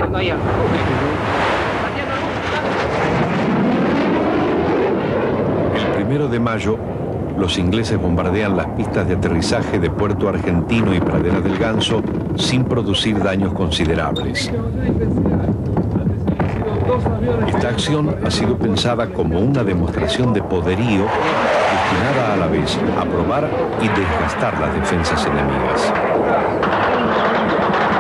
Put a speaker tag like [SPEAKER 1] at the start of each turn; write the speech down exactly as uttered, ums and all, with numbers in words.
[SPEAKER 1] llegando allá.
[SPEAKER 2] El primero de mayo, los ingleses bombardean las pistas de aterrizaje de Puerto Argentino y Pradera del Ganso sin producir daños considerables. Esta acción ha sido pensada como una demostración de poderío destinada a la vez a probar y desgastar las defensas enemigas.